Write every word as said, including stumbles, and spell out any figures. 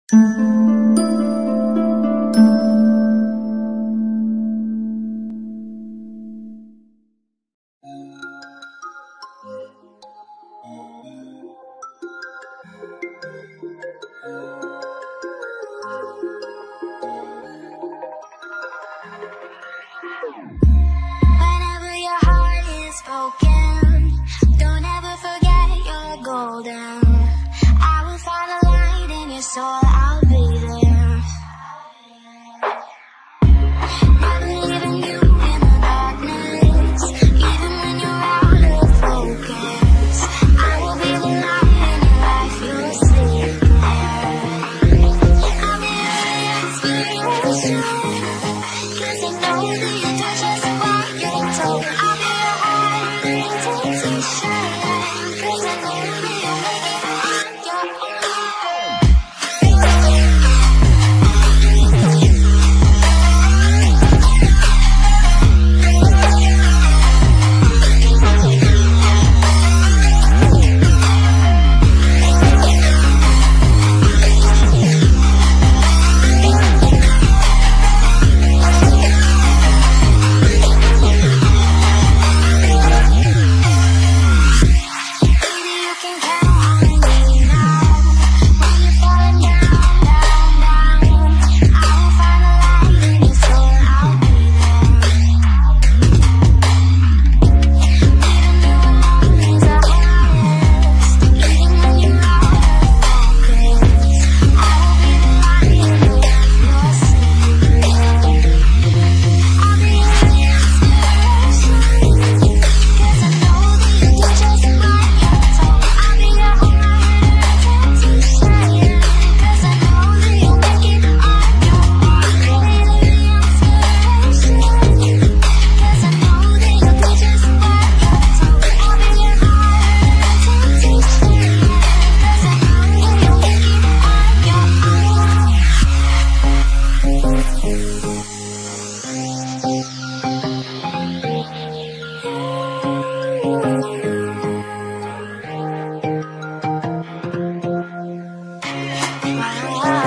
Whenever your heart is broken, don't ever forget you're golden. I will find a light in your soul, I'll be there. Never leaving you in the darkness, even when you're out of focus. I will be the light in your life, you'll sleep there. I'll be your inspiration, 'cause I know that you touch us what you're told. I'll be your heart temptation, 'cause I know that you'll make it on your own. Baby, you can count on me now. When you're falling down, down, down, I will find a light in your soul, I'll be there. Leaving you alone is the hardest, even when you're out of focus. I will be the light in your life, you'll sleep there. I'll be your inspiration, 'cause I know that you touch us what you're told. I'll be your heart temptation, 'cause I know that you'll make it on your own. I'll be the inspiration, 'cause I know that you touch us what you're told. I'll be your heart temptation, 'cause I know that you'll make it on your own. Wow.